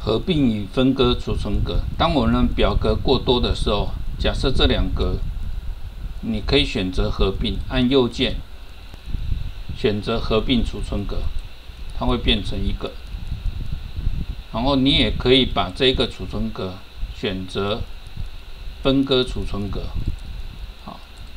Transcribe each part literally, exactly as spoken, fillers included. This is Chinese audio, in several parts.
合并与分割储存格。当我们表格过多的时候，假设这两格，你可以选择合并，按右键选择合并储存格，它会变成一个。然后你也可以把这个储存格选择分割储存格。好，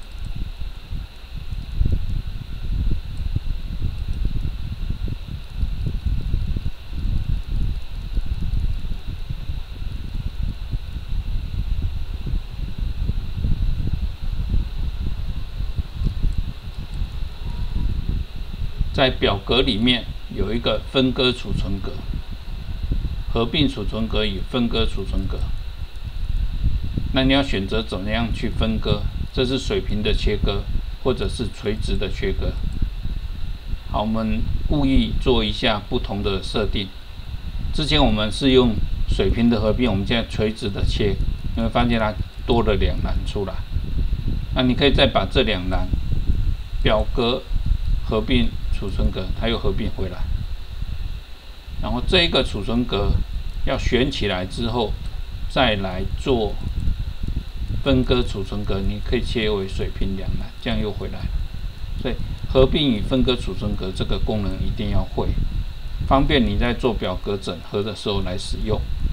在表格里面有一个分割储存格。合并储存格与分割储存格，那你要选择怎么样去分割？这是水平的切割，或者是垂直的切割。好，我们故意做一下不同的设定。之前我们是用水平的合并，我们现在垂直的切，你会发现它多了两栏出来。那你可以再把这两栏表格合并储存格，它又合并回来。然后这一个储存格要选起来之后，再来做分割储存格，你可以切为水平两栏，这样又回来了。所以合并与分割储存格这个功能一定要会，方便你在做表格整合的时候来使用。